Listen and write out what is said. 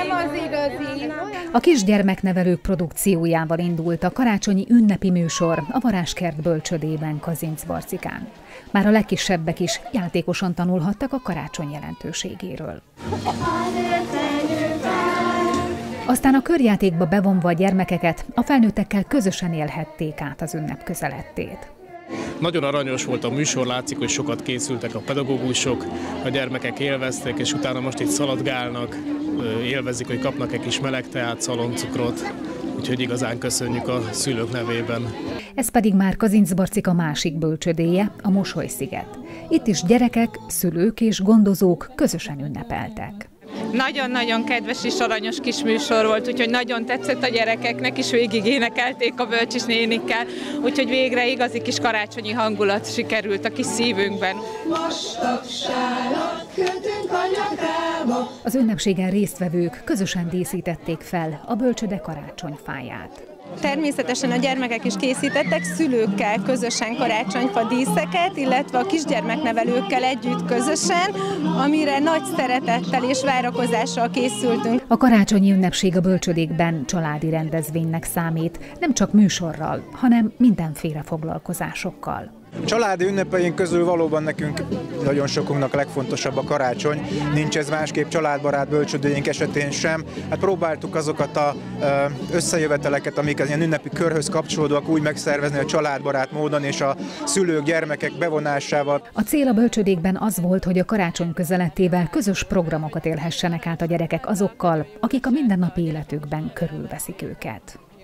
Nem az igazi. A kisgyermeknevelők produkciójával indult a karácsonyi ünnepi műsor a Varázskert bölcsödében Kazincbarcikán. Már a legkisebbek is játékosan tanulhattak a karácsony jelentőségéről. Aztán a körjátékba bevonva a gyermekeket, a felnőttekkel közösen élhették át az ünnep közelettét. Nagyon aranyos volt a műsor, látszik, hogy sokat készültek a pedagógusok, a gyermekek élvezték, és utána most itt szaladgálnak, élvezik, hogy kapnak egy kis meleg teát, szaloncukrot, úgyhogy igazán köszönjük a szülők nevében. Ez pedig már Kazincbarcika másik bölcsödéje, a Mosolysziget. Itt is gyerekek, szülők és gondozók közösen ünnepeltek. Nagyon-nagyon kedves és aranyos kis műsor volt, úgyhogy nagyon tetszett a gyerekeknek, és végig énekelték a bölcsis nénikkel, úgyhogy végre igazi kis karácsonyi hangulat sikerült a kis szívünkben. Az ünnepségen résztvevők közösen díszítették fel a bölcsöde karácsonyfáját. Természetesen a gyermekek is készítettek szülőkkel közösen karácsonyfa díszeket, illetve a kisgyermeknevelőkkel együtt közösen, amire nagy szeretettel és várakozással készültünk. A karácsonyi ünnepség a bölcsödékben családi rendezvénynek számít, nem csak műsorral, hanem mindenféle foglalkozásokkal. Családi ünnepeink közül valóban nekünk nagyon sokunknak a legfontosabb a karácsony. Nincs ez másképp családbarát bölcsödéink esetén sem. Hát próbáltuk azokat az összejöveteleket, amik az ilyen ünnepi körhöz kapcsolódóak úgy megszervezni a családbarát módon és a szülők, gyermekek bevonásával. A cél a bölcsödékben az volt, hogy a karácsony közelettével közös programokat élhessenek át a gyerekek azokkal, akik a mindennapi életükben körülveszik őket.